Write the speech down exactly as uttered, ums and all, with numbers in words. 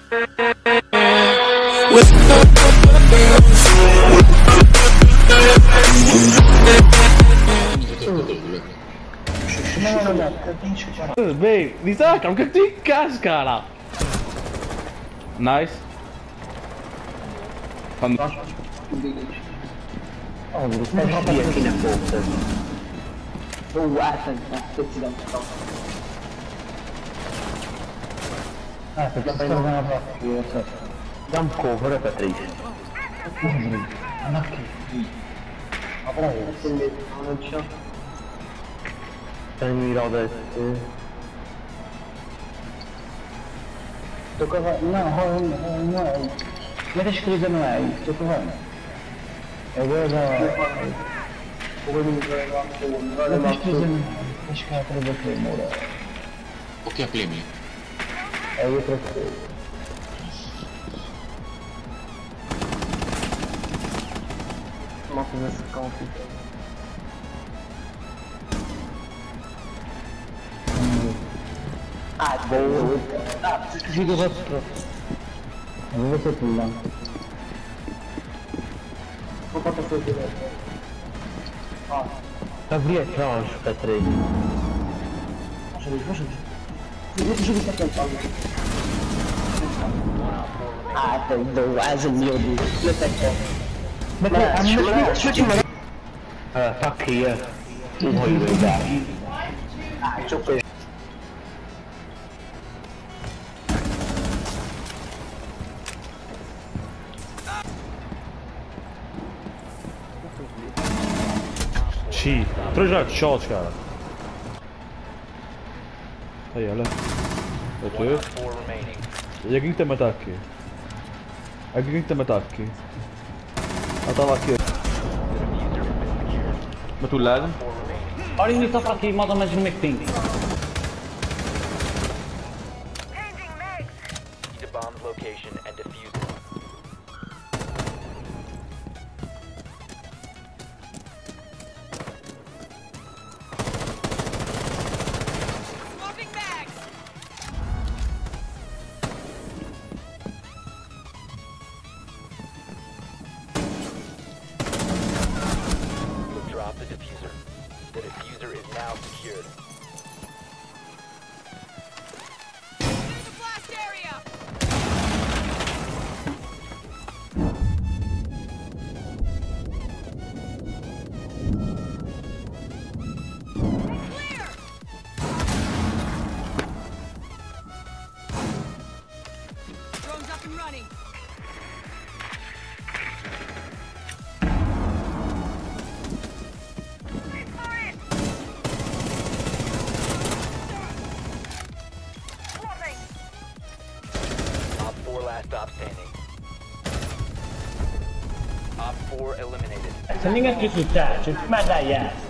Bem, Isaac, o que é que tu encaixas, cara? Nice. Quando... Oh, mi stai proprio fino a bocca. Oh, guarda, pezzi da un po'. Ah, perché stai una proprio. Da un cover, Patrice. Ma che? Ma bravo, non c'ho. Prendi robe. Tocca fare. No, no, no. Ma che scrive non hai? Tocca fare. E guarda. Come mi trovo anche un. Ma che scrive non hai? Che scatole da te, mora. Ok, plemi. E io troppo. Ma come si complica? Ah, boh. Ah, figo vostro. Non lo so più là. Ho fatto così. Ah. Gabriele Tranche per tre. Faccio di faccio di. Io faccio di sta palla. Ah, dove è il mio di. Lo pecco. Ma che a me ci ma eh, fuck yeah. Tu vuoi vedere. Ah, c'ho questo. Ci, trochak shot, cara. Aí, olha. Otur. Jak nikt tam ataki. Jak nikt tam ataki. Atava aqui. Mas tu lado. Olha ele está aqui, mais ou menos no meio que tem. The diffuser. The diffuser is now secured. There's a blast area. Clear. Drone's up and running. Last stop standing. Op four eliminated. Se ninguém te succede, ma dai, yes.